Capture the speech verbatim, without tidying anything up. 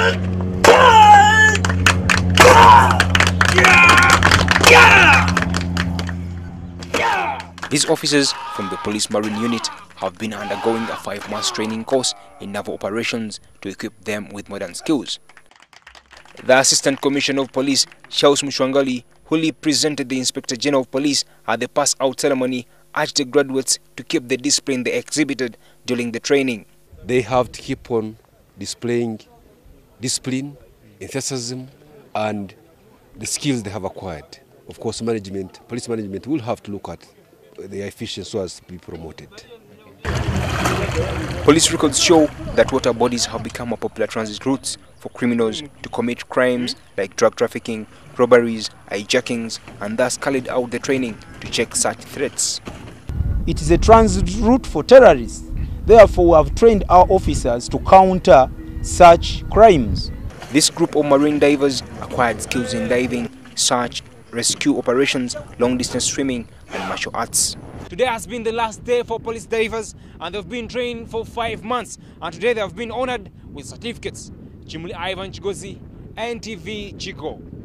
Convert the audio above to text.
These officers from the Police Marine Unit have been undergoing a five-month training course in naval operations to equip them with modern skills. The Assistant Commissioner of Police, Charles Mushwangali, who presented the Inspector General of Police at the pass-out ceremony, urged the graduates to keep the discipline they exhibited during the training. They have to keep on displaying discipline, enthusiasm, and the skills they have acquired. Of course, management, police management will have to look at their efficiency so as to be promoted. Police records show that water bodies have become a popular transit routes for criminals to commit crimes like drug trafficking, robberies, hijackings, and thus carried out the training to check such threats. It is a transit route for terrorists. Therefore, we have trained our officers to counter such crimes. This group of marine divers acquired skills in diving, search, rescue operations, long-distance swimming, and martial arts. Today has been the last day for police divers, and they've been trained for five months. And today they have been honored with certificates. Chimuli Ivan Chigozi, N T V Chico.